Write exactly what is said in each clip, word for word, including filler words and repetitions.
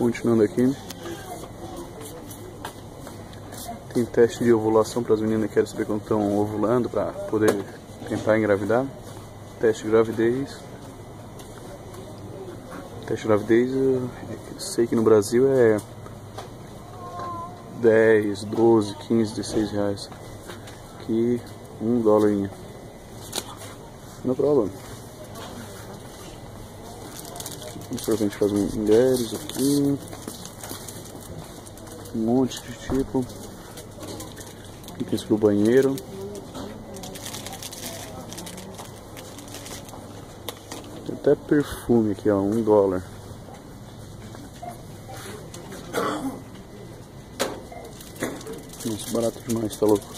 Continuando aqui. Tem teste de ovulação para as meninas que querem saber quando estão ovulando para poder tentar engravidar. Teste de gravidez. Teste de gravidez, eu sei que no Brasil é dez, doze, quinze, dezesseis reais. Aqui um dólar. Não problema. Vamos ver, a gente faz um mulheres aqui. Um monte de tipo. Aqui tem isso pro banheiro. Tem até perfume aqui, ó, um dólar. Nossa, barato demais, tá louco.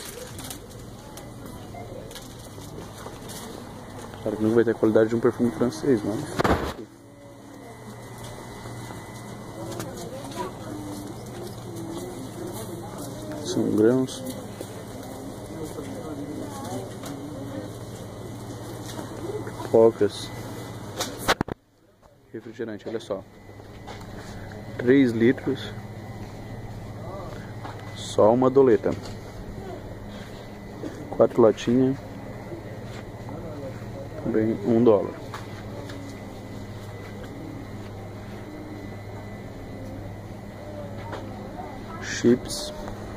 Claro que não vai ter a qualidade de um perfume francês, mas... São grãos. Pipocas. Refrigerante, olha só. três litros. Só uma doleta. Quatro latinhas. Também um dólar. Chips.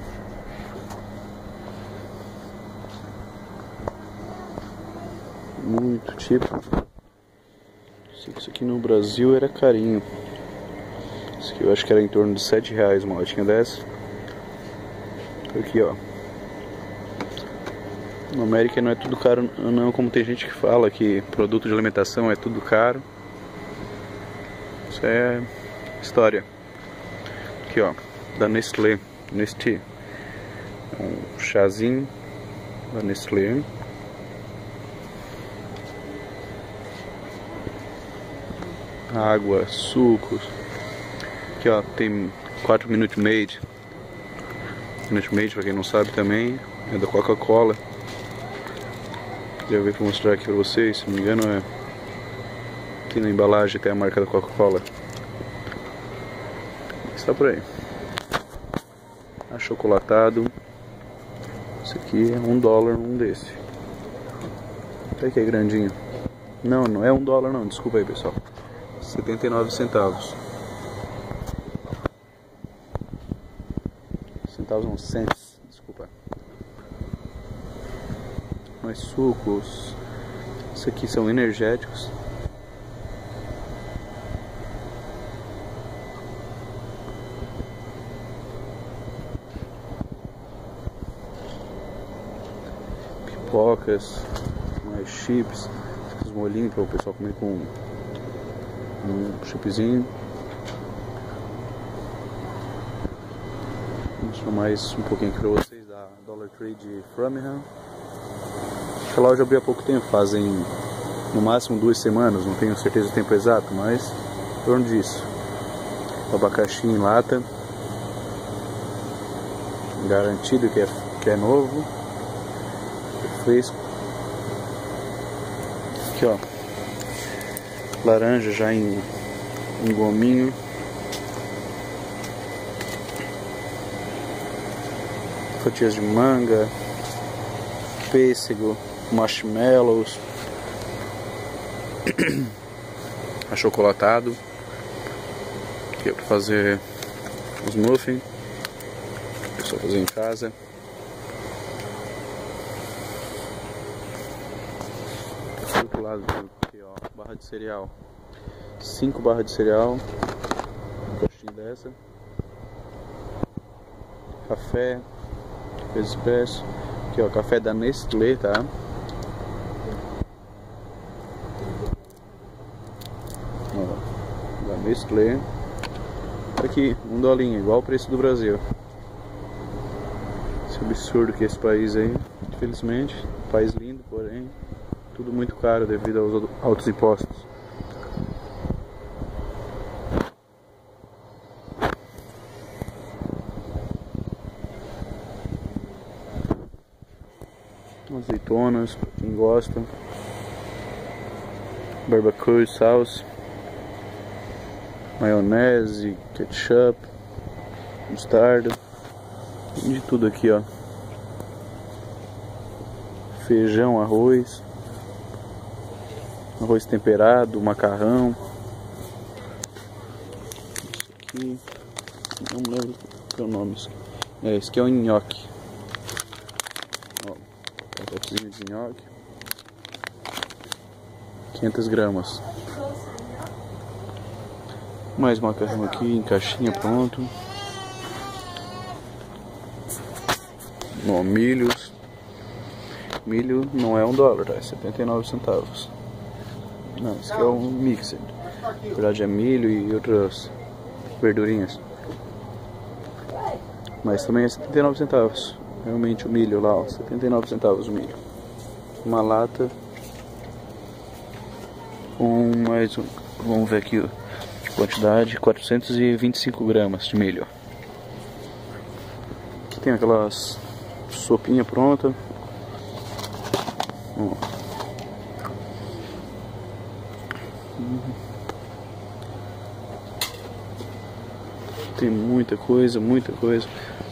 Muito tipo. Isso aqui no Brasil era carinho. Isso aqui eu acho que era em torno de sete reais uma latinha dessa. Aqui, ó. Na América não é tudo caro não, como tem gente que fala que produto de alimentação é tudo caro. Isso é história. Aqui, ó, da Nestlé, Nestlé. Um chazinho da Nestlé. Água, sucos. Aqui, ó, tem quatro Minute Maid. Minute Maid, pra quem não sabe também, é da Coca-Cola. Já veio pra mostrar aqui pra vocês, se não me engano é... Aqui na embalagem tem a marca da Coca-Cola. Está por aí. Achocolatado. Esse aqui é um dólar, um desse. Até que é grandinho. Não, não é um dólar não, desculpa aí pessoal. setenta e nove centavos. Centavos não, cents, desculpa. Mais sucos. Isso aqui são energéticos. Pipocas. Mais chips. Esses molhinhos para o pessoal comer com um chipzinho. Vou mostrar mais um pouquinho aqui para vocês da Dollar Tree de Framingham. A loja abriu há pouco tempo, fazem no máximo duas semanas, não tenho certeza do tempo exato, mas em torno disso. O abacaxi em lata, garantido que é, que é novo, é fresco. Aqui ó, laranja já em, em gominho. Fatias de manga, pêssego, marshmallows, achocolatado, que é para fazer os muffins, é só fazer em casa. Do outro lado aqui, ó, barra de cereal, cinco barras de cereal, uma caixinha dessa, café, café expresso. Aqui ó, café da Nestlé, tá? Ó, da Nestlé. Aqui, um dolinho, igual o preço do Brasil. Esse absurdo que é esse país aí, infelizmente. País lindo, porém, tudo muito caro devido aos altos impostos. Azeitonas, pra quem gosta. Barbecue sauce. maionese, ketchup, mostarda, de tudo aqui, ó. Feijão, arroz, arroz temperado, macarrão. Isso aqui, não me lembro o que é o nome. É, esse aqui é o nhoque. Ó, pacotezinho de nhoque. quinhentas gramas. Mais macarrão aqui em caixinha, pronto. Ó, milhos. Milho não é um dólar, tá? É setenta e nove centavos. Não, esse aqui é um mixer. Na verdade é milho e outras verdurinhas. Mas também é setenta e nove centavos. Realmente o milho lá, ó, setenta e nove centavos o milho. Uma lata. Um mais um. Vamos ver aqui a quantidade, quatrocentos e vinte e cinco gramas de milho. Aqui tem aquelas sopinha pronta. Ó. Tem muita coisa, muita coisa.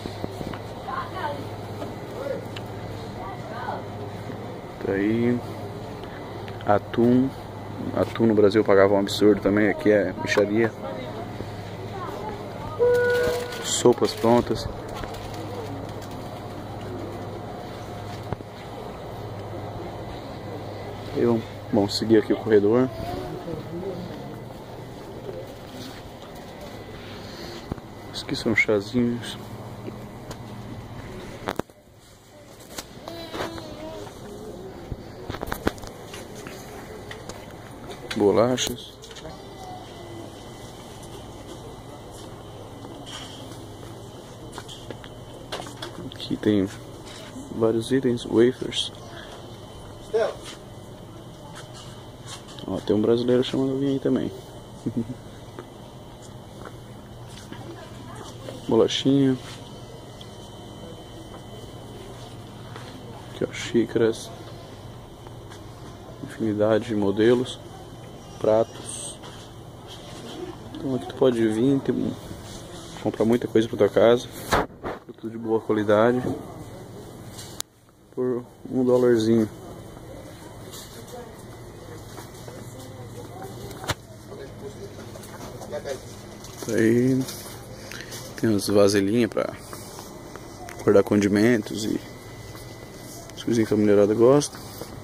Tá aí. Atum. Atum no Brasil pagava um absurdo também, aqui é mixaria. Sopas prontas. Eu, bom, seguir aqui o corredor. Esses aqui são chazinhos. Bolachas. Aqui tem vários itens, wafers. Ó, tem um brasileiro chamando alguém aí também. Bolachinha. Aqui, ó, xícaras. Infinidade de modelos. Pratos. Então aqui tu pode vir, tem, comprar muita coisa pra tua casa, produto de boa qualidade, por um dólarzinho. Aí tem umas vasilhinhas pra guardar condimentos e as coisinhas que a mulherada gosta.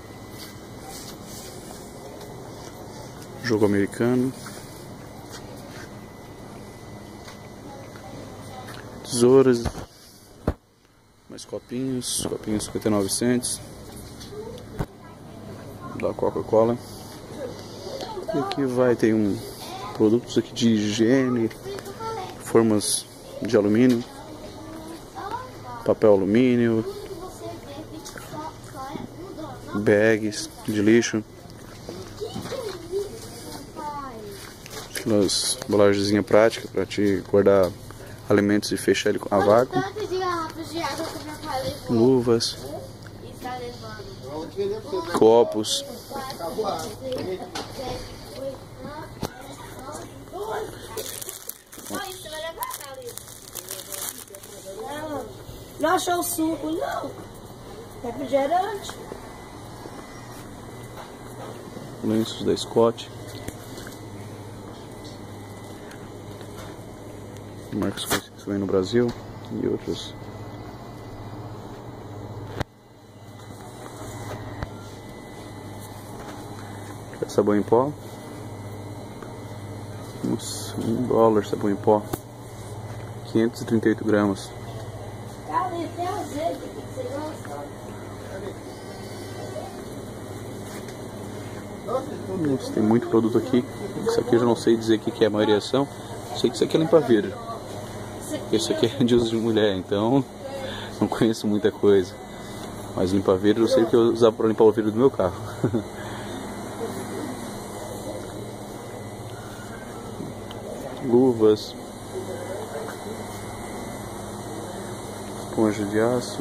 Jogo americano. Tesouras. Mais copinhos. Copinhos cinquenta e nove centos. Da Coca-Cola. E aqui vai ter um produtos aqui de higiene. Formas de alumínio. Papel alumínio. Bags de lixo. Aquelas embalagenzinhas práticas para te guardar alimentos e fechar ele a vácuo. Luvas. Copos. Não achou o suco, não. Refrigerante. Lenços da Scott. Marcas conhecidas também no Brasil e outras. Sabão em pó. Nossa, um dólar sabão em pó. quinhentos e trinta e oito gramas. Nossa, tem muito produto aqui. Isso aqui eu já não sei dizer o que é a maioria são. Sei que isso aqui é limpa-vidro. Isso aqui é de uso de mulher, então não conheço muita coisa. Mas limpa-vidro eu sei que eu usava para limpar o vidro do meu carro. Luvas. Esponja de aço.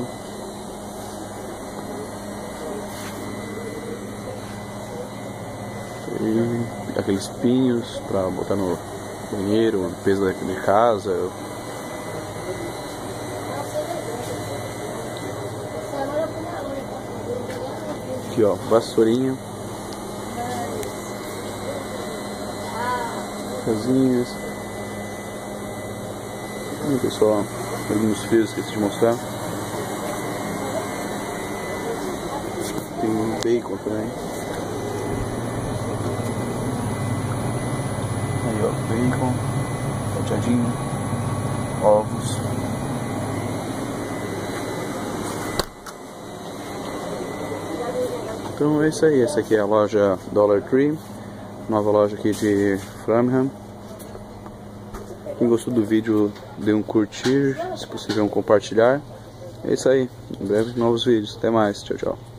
E aqueles pinhos para botar no banheiro, limpeza de casa. Aqui ó, vassourinha, casinhas. Olha pessoal, alguns fios que eu esqueci de mostrar. Tem um bacon também. Aí ó, bacon, fatiadinho, ovos. Então é isso aí, essa aqui é a loja Dollar Tree, nova loja aqui de Framingham. Quem gostou do vídeo, dê um curtir, se possível um compartilhar. É isso aí, em breve novos vídeos, até mais, tchau tchau.